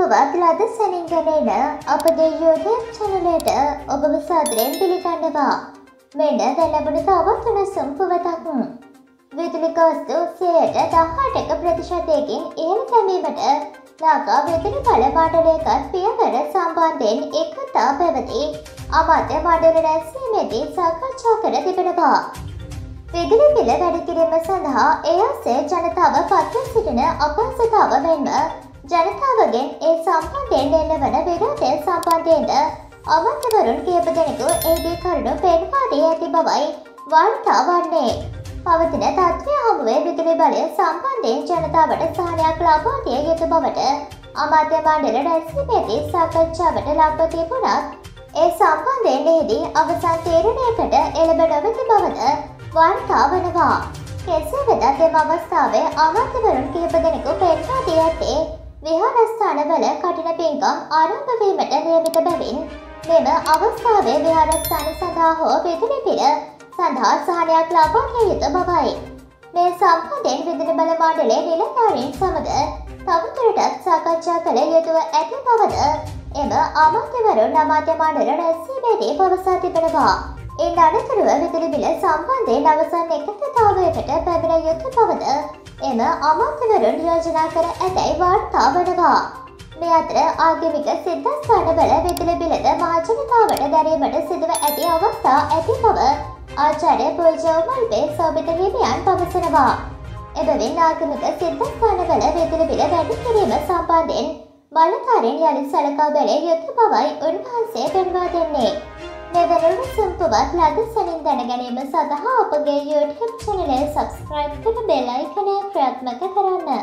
සුම්පුවත් ලද සැනින් ගැනෙන අපගේ YouTube චැනලයට ඔබව සාදරයෙන් පිළිගන්නවා. මෙන්න දැන් ලැබුණ තවත් උණුසුම් පුවතක්. විදුලි ගාස්තු 18%කින් ඉහළ තැබීමට නාගා විදුලි බල මණ්ඩලයකත් පියවර සම්බන්ධයෙන් එකතා පැවති අමාත්‍ය මණ්ඩල රැස්වීමේදී සාකච්ඡා කර තිබෙනවා. විදුලි බිල වැඩි කිරීම සඳහා ඒ අසේ ජනතාව පත්ව සිටින අපහසුතාව මෙන්ම ජනතාවගෙන් ඒ සම්බන්ධයෙන් එල්ලවන විරෝධය සම්බන්ධයෙන්ද අමාත්‍යවරුන් කීප දෙනෙකු එහිදී කරුණු පෙන්වා දී ඇති බවයි වාර්තා වන්නේ. පවතින තත්ත්වය හමුවේ විදුලි බලය සම්බන්ධයෙන් ජනතාවට සහනයක් ලබා දිය යුතු බවට අමාත්‍ය මණ්ඩල රැස්වීමේදී සාකච්ඡාවට ලක්ව තිබුණත් ඒ සම්බන්ධයෙන් එහිදී අවසන් තීරණයකට එළඹ නොමැති බවද වාර්තා වනවා. කෙසේ වෙතත් එම අවස්ථාවේ අමාත්‍යවරුන් කීප දෙනෙකු පෙන්වා දී ඇත්තේ විහාරස්ථානවල කඨින පින්කම් ආරම්භ වීමට නියමිත බැවින් මෙම අවස්ථාවේ විහාරස්ථාන සඳහා හෝ විදුලි බිල සඳහා සහනයක් ලබා දිය යුතු බවයි. මේ සම්බන්ධයෙන් විදුලි බල මණ්ඩලයේ නිලධාරීන් සමග තවදුරටත් සාකච්ඡා කළ යුතුව ඇති බවද එම අමාත්‍යවරුන් අමාත්‍ය මණ්ඩල රැස්වීමේදී පවසා තිබෙනවා. ඉන් අනතුරුව විදුලි බිල සම්බන්ධයෙන් අවසන් එකඟතාවයකට පැමිණ යුතු බවද එම අමාත්‍යවරුන් යෝජනා කර ඇතැයි වාර්තා වනවා. මේ අතර ආගමික සිද්ධාස්ථානවල විදුලි බිලද මහජනතාවට දැරීමට සිදුව ඇති අවස්ථා ඇති බව ආචාර්ය පූජ්‍ය මල්පේ සෝබිත හිමියන් පවසනවා. එබැවින් ආගමික සිද්ධාස්ථානවල විදුලි බිල වැඩි කිරීම සම්බන්ධයෙන් බලධාරීන් යළි සලකා බැලිය යුතු බවයි උන්වහන්සේ පෙන්වා දෙන්නේ. මෙවැනි උණුසුම් පුවත් ලද සැනින් දැන ගැනීම සඳහා අපගේ YouTube චැනලය සබ්ස්ක්‍රයිබ් කර බෙල් අයිකනය ක්‍රියාත්මක කරන්න.